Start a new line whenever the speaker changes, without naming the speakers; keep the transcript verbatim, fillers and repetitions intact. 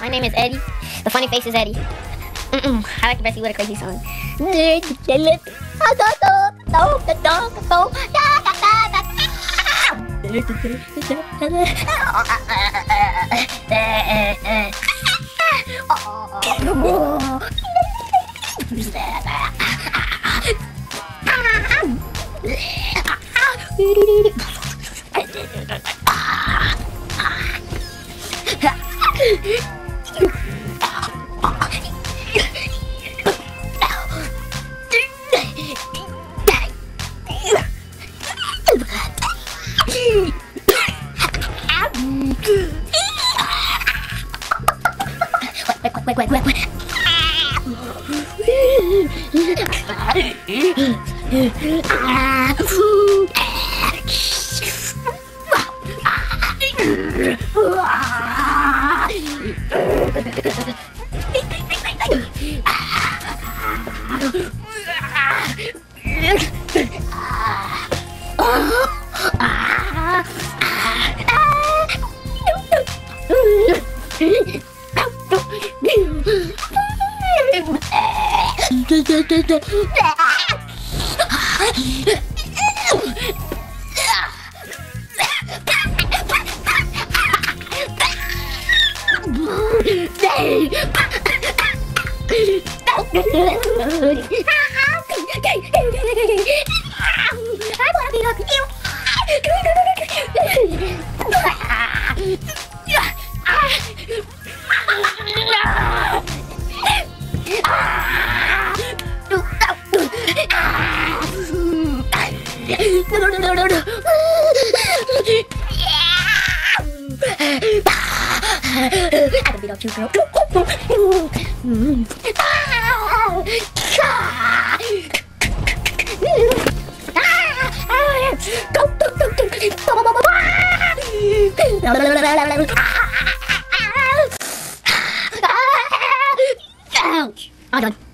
My name is Eddie. The funny face is Eddie. Mm-mm. I like the Bessie with a crazy song. Wait, wait, wait, wait, wait. I can beat up you, girl. Ouch! I'm done.